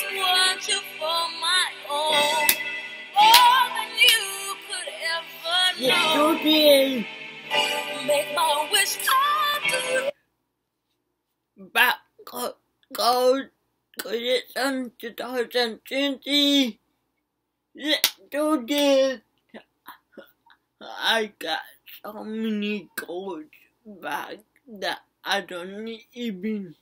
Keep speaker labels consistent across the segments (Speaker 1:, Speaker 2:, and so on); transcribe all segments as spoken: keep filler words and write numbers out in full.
Speaker 1: want you for my own, more than you could ever know.
Speaker 2: Yes,
Speaker 1: Make my wish come true.
Speaker 2: Back go go it's on two thousand twenty. Let's do this. I got so many goals back that I don't even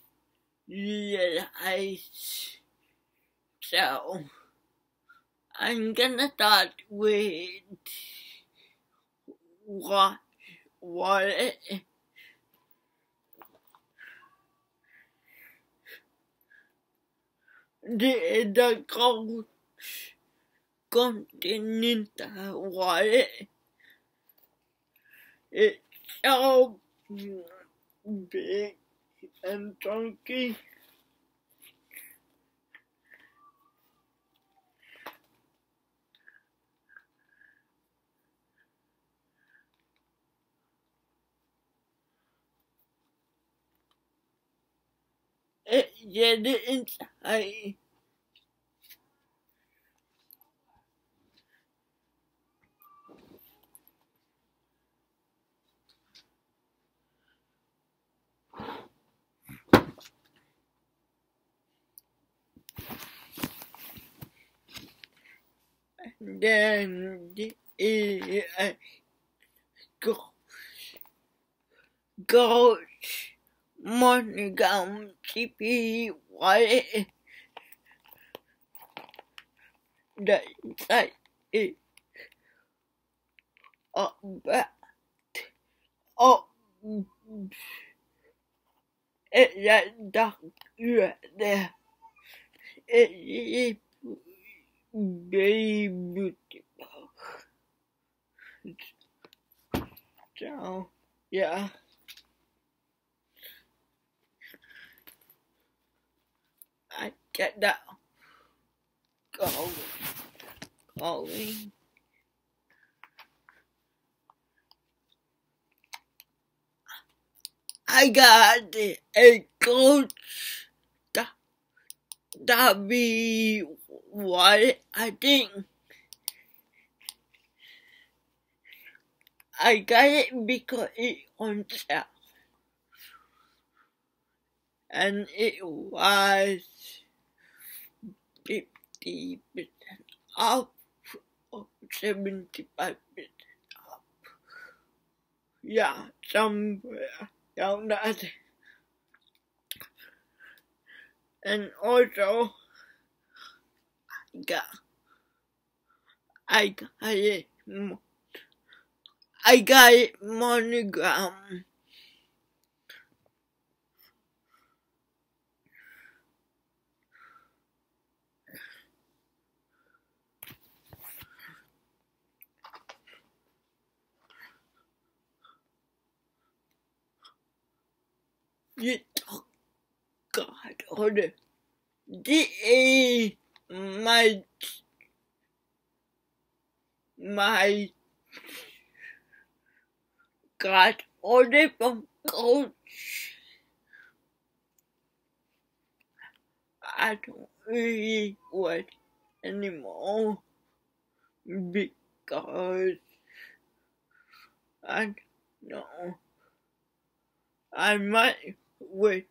Speaker 2: realize. So I'm gonna start with what what the the goals continental wallet. It's so big and chunky. It get it inside. And then it uh, goes goes monogram T P wallet. The inside is up back up. It's that dark right there. It is very beautiful. So yeah, I get that going. going. I got a coach that that be what I think. I got it because it on sale, and it was fifty percent off or seventy-five percent off. Yeah, somewhere down that. And also, I got, I got it, I got it monogram. You talk, God, order. This is my, my, God, order from Coach. I don't really want anymore because I don't know. I might wait.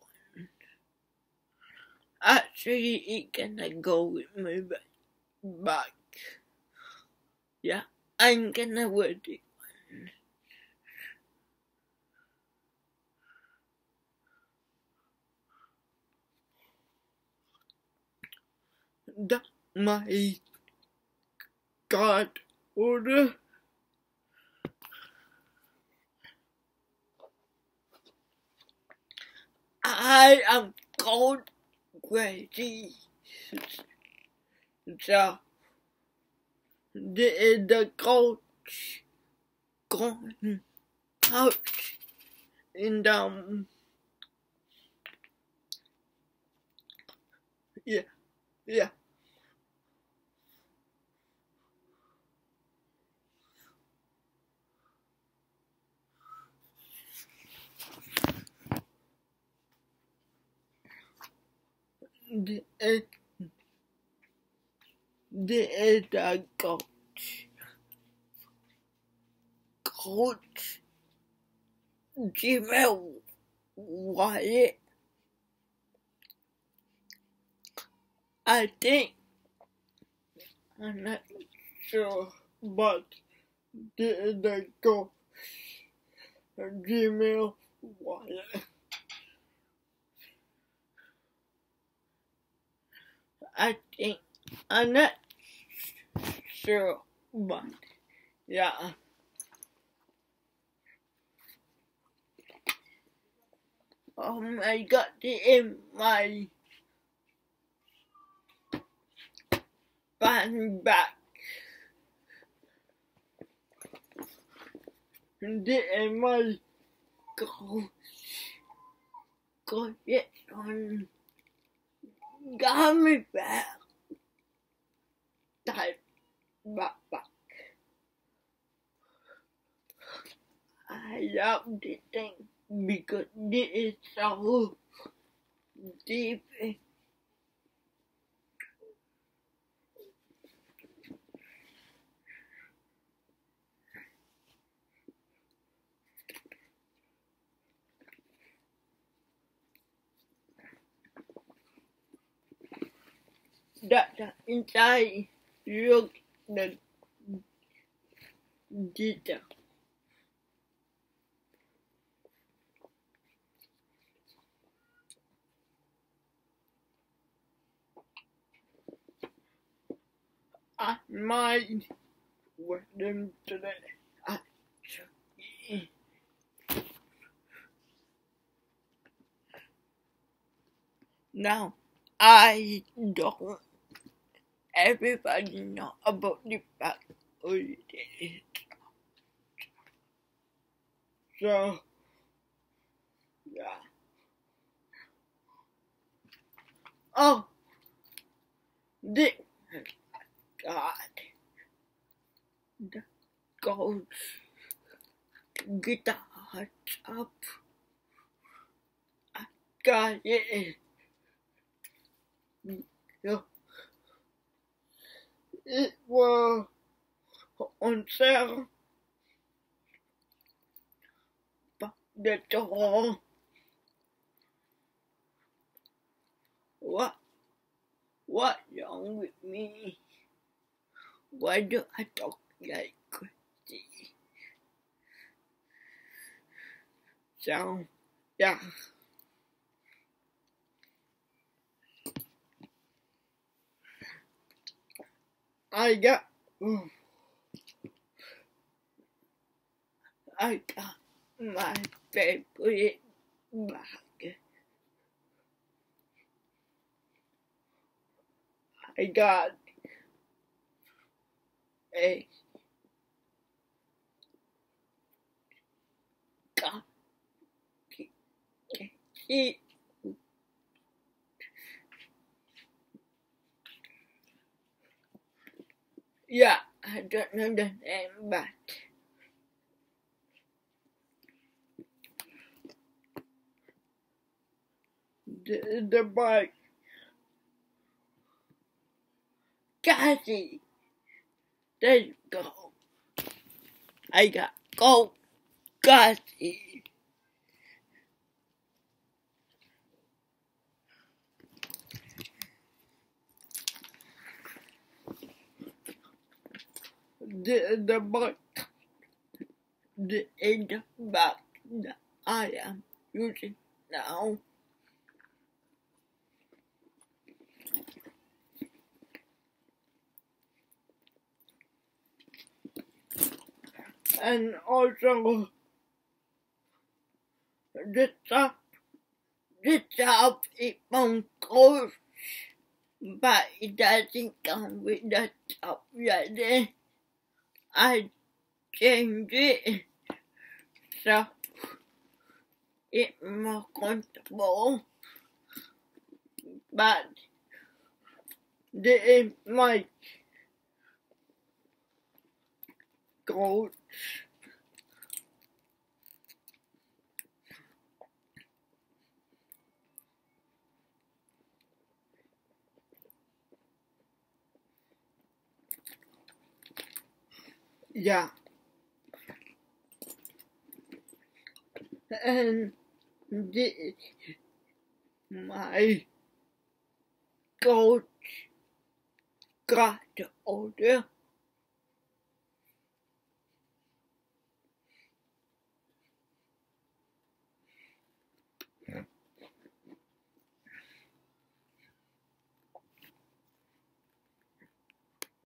Speaker 2: Actually, it gonna go with my back. Yeah, I'm gonna wear it. That's my God order. I am cold crazy. So, the, the coach going out in the, yeah, yeah. the is the is a coach. Coach Gmail Wyatt. I think I'm not sure, but the is a coach Gmail Wyatt. I think I'm not sure, but yeah. Um, I got it in my band back. And in my coach got it on got me back. Type back back. I love the thing because this is so deep. That the inside look the detail. I might with them today. I now I don't everybody know about the fact of it. So yeah. Oh the God the gold guitar up. I got it. Yeah. It was on sale, but the door. What? What wrong with me? Why do I talk like crazy? So, yeah. I got, I got my favorite bag. I got a got it. Yeah, I don't know the name, but the, the bike. Cassie. There you go. I got gold Cassie. The, the bike. The in the back that I am using now. And also the top, the top is on course, but it doesn't come with the top right there. I changed it so it's more comfortable, but the my coach. yeah. And this, my coach got older